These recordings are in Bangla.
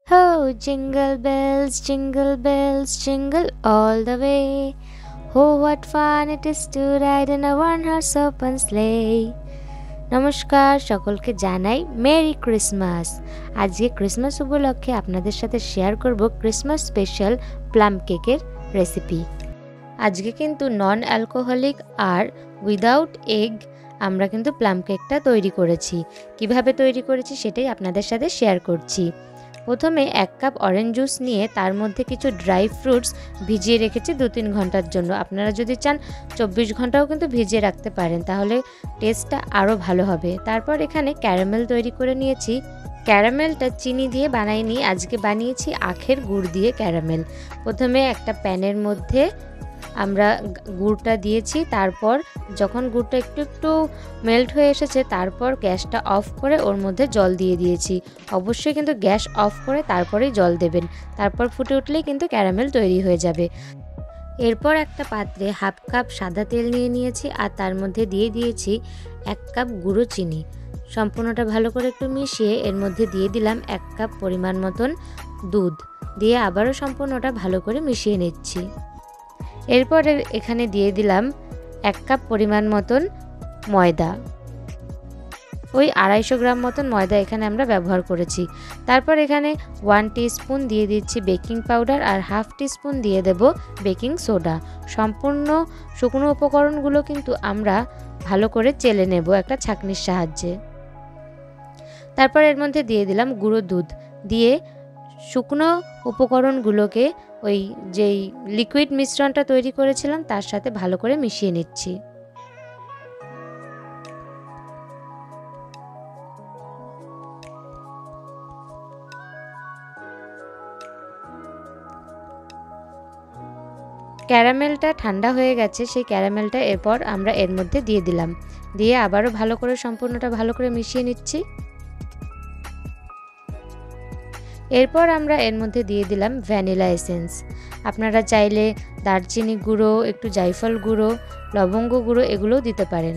Oh, jingle bells, jingle all the way. Oh, what fun it is to ride in a one-horse open sleigh. নমস্কার, সকলকে জানাই মেরি ক্রিসমাস। আজকে ক্রিসমাস উপলক্ষে আপনাদের সাথে শেয়ার করব ক্রিসমাস স্পেশাল প্লাম কেকের রেসিপি। আজকে কিন্তু নন অ্যালকোহলিক আর উইদাউট এগ আমরা কিন্তু প্লাম কেকটা তৈরি করেছি। কিভাবে তৈরি করেছি সেটাই আপনাদের সাথে শেয়ার করছি। প্রথমে 1 কাপ অরেঞ্জ জুস নিয়ে তার মধ্যে কিছু ড্রাই ফ্রুটস ভিজিয়ে রেখেছি 2-3 ঘন্টার জন্য। আপনারা যদি চান 24 ঘন্টাও কিন্তু ভিজিয়ে রাখতে পারেন, তাহলে টেস্টটা আরও ভালো হবে। তারপর এখানে ক্যারামেল তৈরি করে নিয়েছি। ক্যারামেলটা চিনি দিয়ে বানাইনি, আজকে বানিয়েছি আখের গুড় দিয়ে ক্যারামেল। প্রথমে একটা প্যানের মধ্যে আমরা গুড়টা দিয়েছি, তারপর যখন গুড়টা একটু মেল্ট হয়ে এসেছে তারপর গ্যাসটা অফ করে ওর মধ্যে জল দিয়ে দিয়েছি। অবশ্যই কিন্তু গ্যাস অফ করে তারপরেই জল দেবেন, তারপর ফুটে উঠলেই কিন্তু ক্যারামেল তৈরি হয়ে যাবে। এরপর একটা পাত্রে 1/2 কাপ সাদা তেল নিয়ে নিয়েছি আর তার মধ্যে দিয়ে দিয়েছি 1 কাপ গুঁড়ো চিনি। সম্পূর্ণটা ভালো করে একটু মিশিয়ে এর মধ্যে দিয়ে দিলাম 1 কাপ পরিমাণ মতন দুধ, দিয়ে আবারও সম্পূর্ণটা ভালো করে মিশিয়ে নিচ্ছি। এরপর এখানে দিয়ে দিলাম 1 কাপ পরিমাণ মতন ময়দা, ওই 250 গ্রাম মতন ময়দা এখানে আমরা ব্যবহার করেছি। তারপর এখানে 1 টিস্পুন দিয়ে দিচ্ছি বেকিং পাউডার আর 1/2 টিস্পুন দিয়ে দেব বেকিং সোডা। সম্পূর্ণ শুকনো উপকরণগুলো কিন্তু আমরা ভালো করে চেলে নেব একটা ছাঁকনির সাহায্যে। তারপর এর মধ্যে দিয়ে দিলাম গুঁড়ো দুধ, দিয়ে শুকনো উপকরণগুলোকে ওই যেই লিকুইড মিশ্রণটা তৈরি করেছিলাম তার সাথে ভালো করে মিশিয়ে নিচ্ছি। ক্যারামেলটা ঠান্ডা হয়ে গেছে, সেই ক্যারামেলটা এরপর আমরা এর মধ্যে দিয়ে দিলাম, দিয়ে আবারও ভালো করে সম্পূর্ণটা ভালো করে মিশিয়ে নিচ্ছি। এরপর আমরা এর মধ্যে দিয়ে দিলাম ভ্যানিলা এসেন্স। আপনারা চাইলে দারচিনি গুঁড়ো, একটু জায়ফল গুঁড়ো, লবঙ্গ গুঁড়ো এগুলোও দিতে পারেন।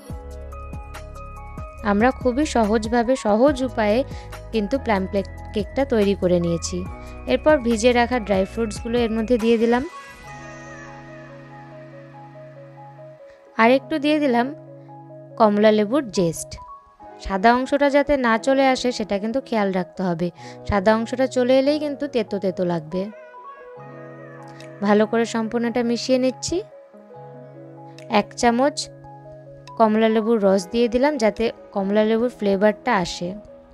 আমরা খুবই সহজ উপায়ে কিন্তু প্লাম কেকটা তৈরি করে নিয়েছি। এরপর ভিজিয়ে রাখা ড্রাই ফ্রুটসগুলো এর মধ্যে দিয়ে দিলাম, আর একটু দিয়ে দিলাম কমলা লেবুর জেস্ট। সাদা অংশটা যাতে না চলে আসে সেটা কিন্তু খেয়াল রাখতে হবে, সাদা অংশটা চলে এলেই কিন্তু তেতো তেতো লাগবে। ভালো করে সম্পূর্ণটা মিশিয়ে নিচ্ছি। 1 চামচ কমলা লেবুর রস দিয়ে দিলাম যাতে কমলা লেবুর ফ্লেভারটা আসে।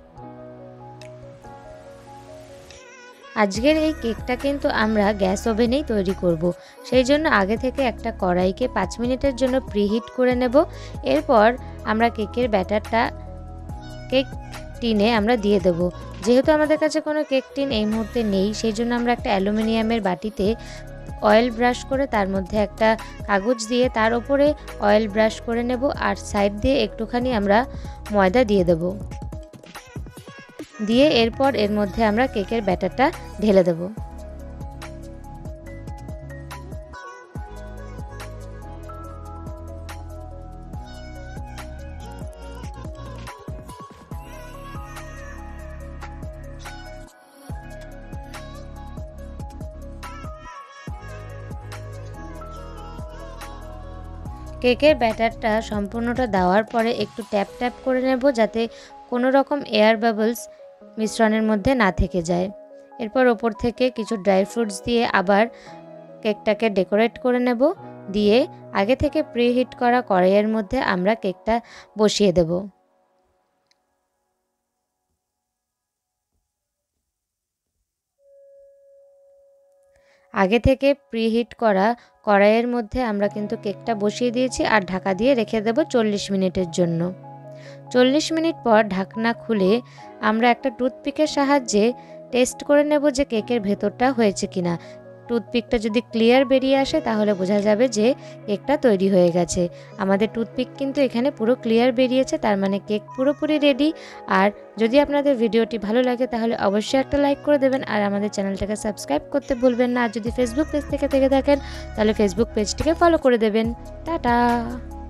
আজকের এই কেকটা কিন্তু আমরা গ্যাস ওভেনেই তৈরি করব, সেই জন্য আগে থেকে একটা কড়াইকে 5 মিনিটের জন্য প্রিহিট করে নেব। এরপর আমরা কেকের ব্যাটারটা কেক টিনে আমরা দিয়ে দেব। যেহেতু আমাদের কাছে কোনো কেক টিন এই মুহূর্তে নেই, সেই জন্য আমরা একটা অ্যালুমিনিয়ামের বাটিতে অয়েল ব্রাশ করে তার মধ্যে একটা কাগজ দিয়ে তার উপরে অয়েল ব্রাশ করে নেব, আর সাইড দিয়ে একটুখানি আমরা ময়দা দিয়ে দেব। দিয়ে এরপর এর মধ্যে আমরা কেকের ব্যাটারটা ঢেলে দেব। কেকের ব্যাটারটা সম্পূর্ণটা দেওয়ার পরে একটু ট্যাপ করে নেব যাতে কোনো রকম এয়ার বাবলস মিশ্রণের মধ্যে না থেকে যায়। এরপর ওপর থেকে কিছু ড্রাই ফ্রুটস দিয়ে আবার কেকটাকে ডেকোরেট করে নেব, দিয়ে আগে থেকে প্রিহিট করা কড়াইয়ের মধ্যে আমরা কেকটা বসিয়ে দেব। আগে থেকে প্রিহিট করা কড়াইয়ের মধ্যে আমরা কিন্তু কেকটা বসিয়ে দিয়েছি আর ঢাকা দিয়ে রেখে দেব 40 মিনিটের জন্য। 40 মিনিট পর ঢাকনা খুলে আমরা একটা টুথপিকের সাহায্যে টেস্ট করে নেব যে কেকের ভেতরটা হয়েছে কিনা। টুথপিকটা যদি ক্লিয়ার বেরিয়ে আসে তাহলে বোঝা যাবে যে কেকটা তৈরি হয়ে গেছে। আমাদের টুথপিক কিন্তু এখানে পুরো ক্লিয়ার বেরিয়েছে, তার মানে কেক পুরোপুরি রেডি। আর যদি আপনাদের ভিডিওটি ভালো লাগে তাহলে অবশ্যই একটা লাইক করে দেবেন, আর আমাদের চ্যানেলটাকে সাবস্ক্রাইব করতে ভুলবেন না। আর যদি ফেসবুক পেজ থেকে থাকেন তাহলে ফেসবুক পেজটিকে ফলো করে দেবেন। টাটা।